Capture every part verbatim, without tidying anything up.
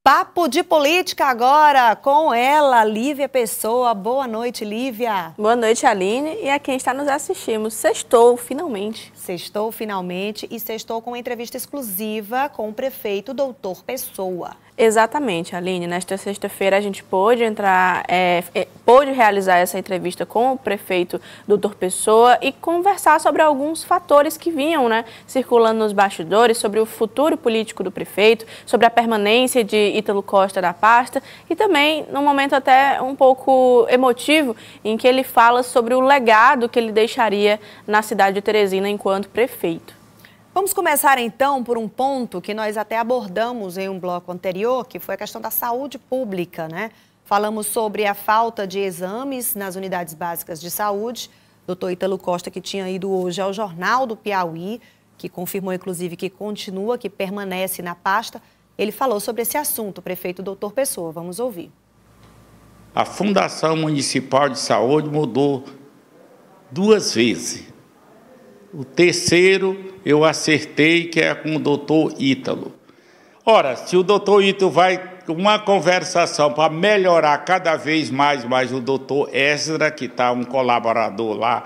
Papo de política agora com ela, Lívia Pessoa. Boa noite, Lívia. Boa noite, Aline, e a quem está nos assistindo. Sextou, finalmente. Sextou, finalmente, e sextou com uma entrevista exclusiva com o prefeito, doutor Pessoa. Exatamente, Aline. Nesta sexta-feira a gente pôde entrar, é, pôde realizar essa entrevista com o prefeito doutor Pessoa e conversar sobre alguns fatores que vinham, né, circulando nos bastidores, sobre o futuro político do prefeito, sobre a permanência de Ítalo Costa da pasta e também, num momento até um pouco emotivo, em que ele fala sobre o legado que ele deixaria na cidade de Teresina enquanto prefeito. Vamos começar então por um ponto que nós até abordamos em um bloco anterior, que foi a questão da saúde pública, né? Falamos sobre a falta de exames nas unidades básicas de saúde. Doutor Ítalo Costa, que tinha ido hoje ao Jornal do Piauí, que confirmou inclusive que continua, que permanece na pasta, ele falou sobre esse assunto, o prefeito doutor Pessoa. Vamos ouvir. A Fundação Municipal de Saúde mudou duas vezes. O terceiro eu acertei, que é com o doutor Ítalo. Ora, se o doutor Ítalo vai uma conversação para melhorar cada vez mais, mais o doutor Esdra, que está um colaborador lá,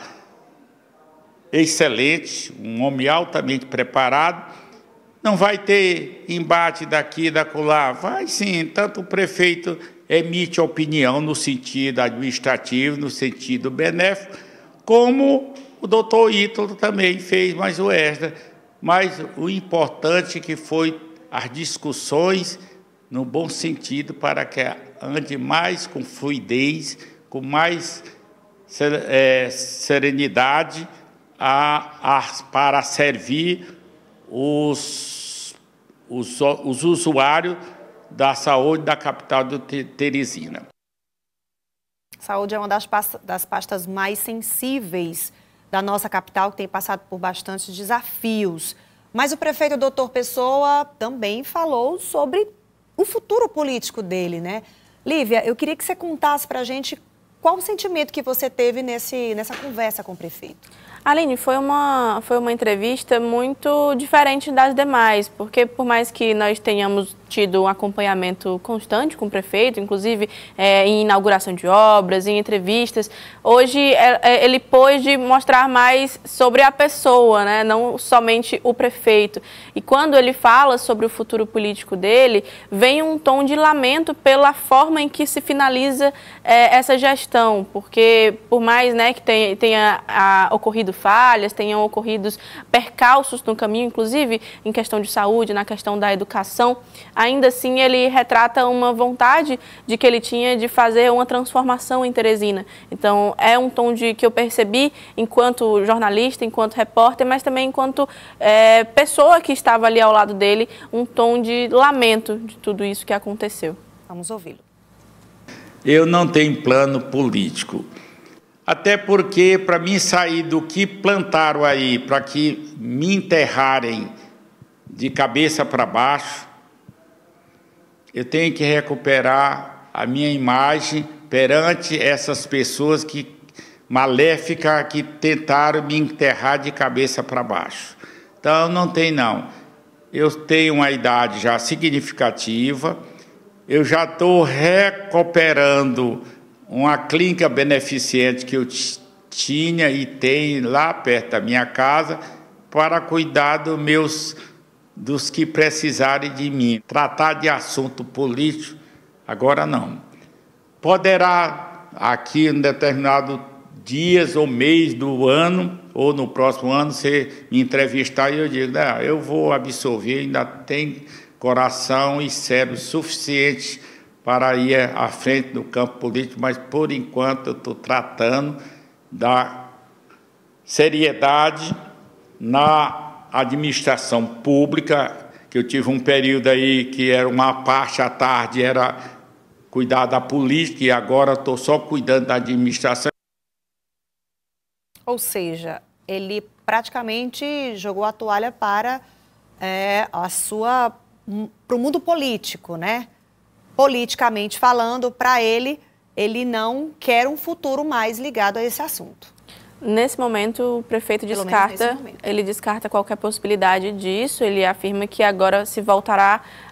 excelente, um homem altamente preparado, não vai ter embate daqui e dacolá. Vai sim, tanto o prefeito emite opinião no sentido administrativo, no sentido benéfico, como o doutor Ítalo também fez, mas o Esdra. Mas o importante que foi as discussões no bom sentido para que ande mais com fluidez, com mais é, serenidade a, a, para servir os, os, os usuários da saúde da capital de Teresina. Saúde é uma das pastas, das pastas mais sensíveis da nossa capital, que tem passado por bastantes desafios. Mas o prefeito doutor Pessoa também falou sobre o futuro político dele, né? Lívia, eu queria que você contasse para a gente qual o sentimento que você teve nesse, nessa conversa com o prefeito. Aline, foi uma, foi uma entrevista muito diferente das demais, porque por mais que nós tenhamos tido um acompanhamento constante com o prefeito, inclusive é, em inauguração de obras, em entrevistas, hoje é, ele pôde mostrar mais sobre a pessoa, né? Não somente o prefeito. E quando ele fala sobre o futuro político dele, vem um tom de lamento pela forma em que se finaliza é, essa gestão, porque por mais, né, que tenha, tenha a, ocorrido falhas, tenham ocorrido percalços no caminho, inclusive em questão de saúde, na questão da educação, ainda assim ele retrata uma vontade de que ele tinha de fazer uma transformação em Teresina. Então é um tom de que eu percebi enquanto jornalista, enquanto repórter, mas também enquanto é, pessoa que estava ali ao lado dele, um tom de lamento de tudo isso que aconteceu. Vamos ouvi-lo. Eu não tenho plano político. Até porque, para mim sair do que plantaram aí, para que me enterrarem de cabeça para baixo, eu tenho que recuperar a minha imagem perante essas pessoas que, maléficas que tentaram me enterrar de cabeça para baixo. Então, não tem não. Eu tenho uma idade já significativa, eu já estou recuperando uma clínica beneficente que eu tinha e tenho lá perto da minha casa para cuidar dos meus, dos que precisarem de mim. Tratar de assunto político, agora não. Poderá, aqui em determinado dias ou mês do ano, ou no próximo ano, você me entrevistar e eu digo, não, eu vou absorver, ainda tem coração e cérebro suficiente para ir à frente do campo político, mas, por enquanto, eu estou tratando da seriedade na administração pública, que eu tive um período aí que era uma parte à tarde, era cuidar da política, e agora estou só cuidando da administração. Ou seja, ele praticamente jogou a toalha para é, a sua, para o mundo político, né? Politicamente falando, para ele, ele não quer um futuro mais ligado a esse assunto. Nesse momento, o prefeito descarta, ele descarta qualquer possibilidade disso. Ele afirma que agora se voltará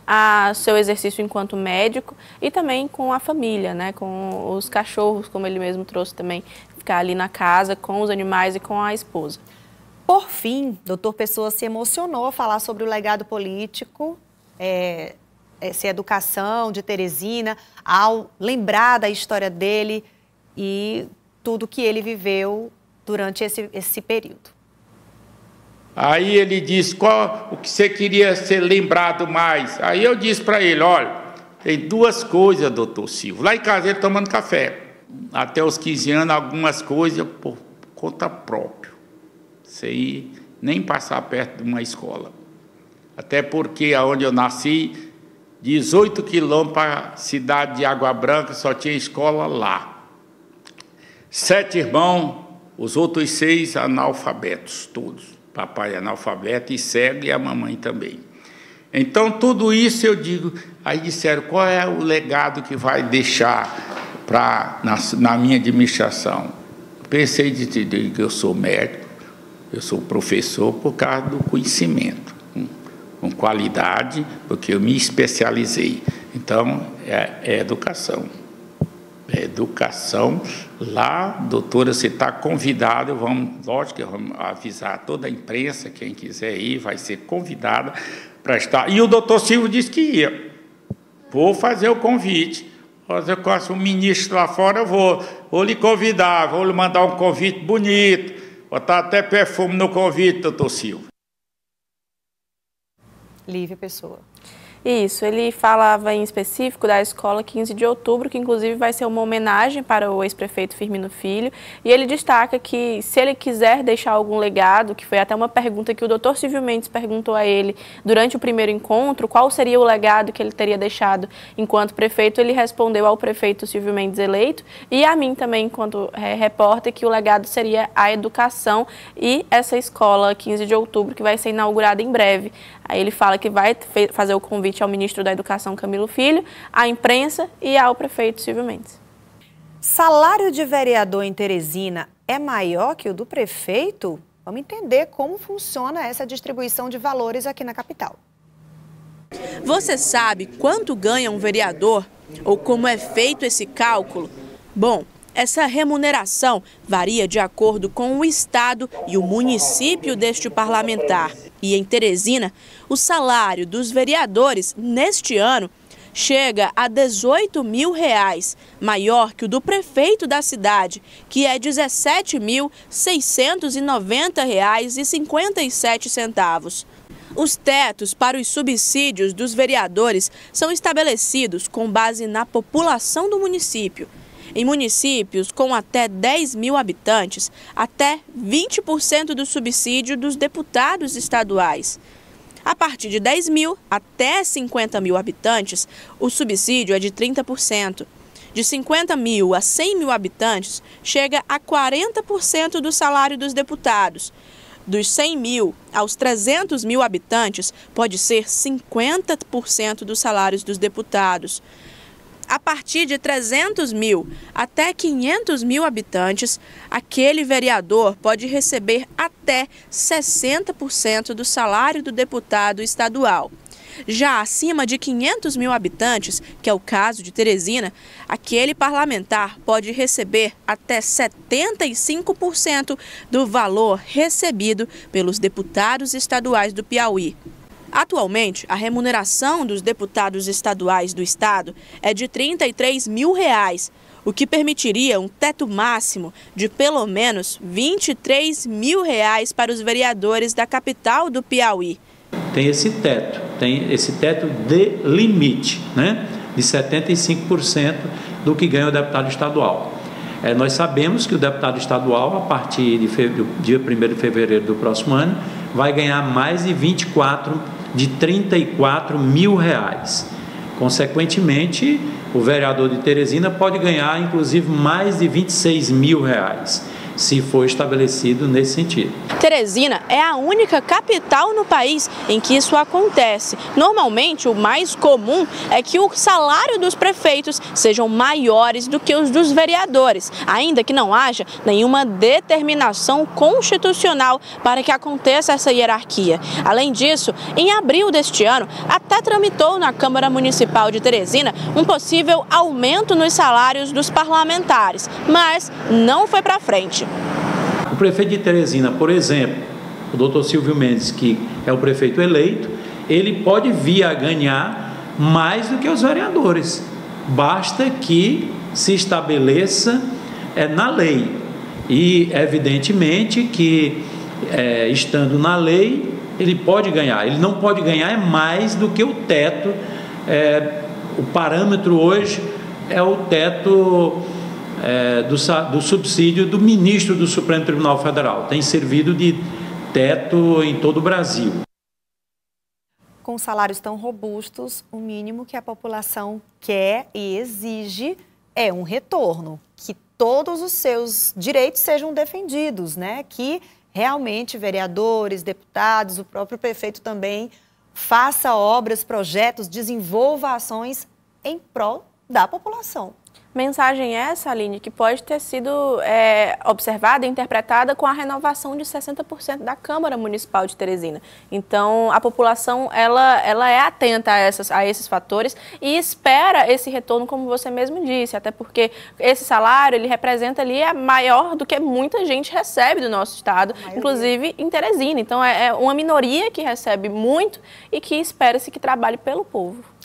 a seu exercício enquanto médico e também com a família, né, com os cachorros, como ele mesmo trouxe também, ficar ali na casa com os animais e com a esposa. Por fim, doutor Pessoa se emocionou a falar sobre o legado político, é, essa educação de Teresina, ao lembrar da história dele e tudo que ele viveu durante esse, esse período. Aí ele disse, qual o que você queria ser lembrado mais? Aí eu disse para ele, olha, tem duas coisas, doutor Silvio. Lá em casa ele tomando café. Até os quinze anos, algumas coisas por conta própria. Sem nem passar perto de uma escola. Até porque onde eu nasci, dezoito quilômetros para a cidade de Água Branca, só tinha escola lá. Sete irmãos, os outros seis analfabetos, todos. Papai é analfabeto e cego e a mamãe também. Então, tudo isso eu digo, aí disseram, qual é o legado que vai deixar pra, na, na minha administração? Pensei de dizer que eu sou médico, eu sou professor por causa do conhecimento, com, com qualidade, porque eu me especializei. Então, é, é educação. É educação. Lá, doutora, você está convidado, vamos, lógico que vamos avisar toda a imprensa, quem quiser ir, vai ser convidada para estar. E o doutor Silvio disse que ia. Vou fazer o convite. Se o ministro lá fora, eu vou, vou lhe convidar, vou lhe mandar um convite bonito, botar até perfume no convite, doutor Silvio. Lívia Pessoa. Isso, ele falava em específico da escola quinze de outubro, que inclusive vai ser uma homenagem para o ex-prefeito Firmino Filho, e ele destaca que se ele quiser deixar algum legado, que foi até uma pergunta que o doutor Silvio Mendes perguntou a ele durante o primeiro encontro, qual seria o legado que ele teria deixado enquanto prefeito, ele respondeu ao prefeito Silvio Mendes eleito e a mim também, enquanto é, repórter, que o legado seria a educação e essa escola quinze de outubro, que vai ser inaugurada em breve. Aí ele fala que vai fazer o convite ao ministro da Educação, Camilo Filho, à imprensa e ao prefeito Silvio Mendes. Salário de vereador em Teresina é maior que o do prefeito? Vamos entender como funciona essa distribuição de valores aqui na capital. Você sabe quanto ganha um vereador ou como é feito esse cálculo? Bom, essa remuneração varia de acordo com o estado e o município deste parlamentar. E em Teresina, o salário dos vereadores neste ano chega a dezoito mil reais, maior que o do prefeito da cidade, que é dezessete mil seiscentos e noventa reais e cinquenta e sete centavos. Os tetos para os subsídios dos vereadores são estabelecidos com base na população do município. Em municípios com até dez mil habitantes, até vinte por cento do subsídio dos deputados estaduais. A partir de dez mil até cinquenta mil habitantes, o subsídio é de trinta por cento. De cinquenta mil a cem mil habitantes, chega a quarenta por cento do salário dos deputados. Dos cem mil aos trezentos mil habitantes, pode ser cinquenta por cento dos salários dos deputados. A partir de trezentos mil até quinhentos mil habitantes, aquele vereador pode receber até sessenta por cento do salário do deputado estadual. Já acima de quinhentos mil habitantes, que é o caso de Teresina, aquele parlamentar pode receber até setenta e cinco por cento do valor recebido pelos deputados estaduais do Piauí. Atualmente, a remuneração dos deputados estaduais do estado é de trinta e três mil reais, o que permitiria um teto máximo de pelo menos vinte e três mil reais para os vereadores da capital do Piauí. Tem esse teto, tem esse teto de limite, né, de setenta e cinco por cento do que ganha o deputado estadual. É, nós sabemos que o deputado estadual, a partir de fe... do dia primeiro de fevereiro do próximo ano, vai ganhar mais de vinte e quatro, de trinta e quatro mil reais. Consequentemente, o vereador de Teresina pode ganhar, inclusive, mais de vinte e seis mil reais. se for estabelecido nesse sentido. Teresina é a única capital no país em que isso acontece. Normalmente, o mais comum é que o salário dos prefeitos sejam maiores do que os dos vereadores, ainda que não haja nenhuma determinação constitucional para que aconteça essa hierarquia. Além disso, em abril deste ano, até tramitou na Câmara Municipal de Teresina um possível aumento nos salários dos parlamentares, mas não foi para frente. O prefeito de Teresina, por exemplo, o doutor Silvio Mendes, que é o prefeito eleito, ele pode vir a ganhar mais do que os vereadores. Basta que se estabeleça é, na lei. E, evidentemente, que é, estando na lei, ele pode ganhar. Ele não pode ganhar é mais do que o teto. É, o parâmetro hoje é o teto é, do, do subsídio do ministro do Supremo Tribunal Federal. Tem servido de teto em todo o Brasil. Com salários tão robustos, o mínimo que a população quer e exige é um retorno, que todos os seus direitos sejam defendidos, né? Que realmente vereadores, deputados, o próprio prefeito também faça obras, projetos, desenvolva ações em prol da população. Mensagem essa, Aline, que pode ter sido é, observada e interpretada com a renovação de sessenta por cento da Câmara Municipal de Teresina. Então, a população ela, ela é atenta a, essas, a esses fatores e espera esse retorno, como você mesmo disse, até porque esse salário ele representa ali é maior do que muita gente recebe do nosso estado, inclusive em Teresina. Então, é, é uma minoria que recebe muito e que espera-se que trabalhe pelo povo.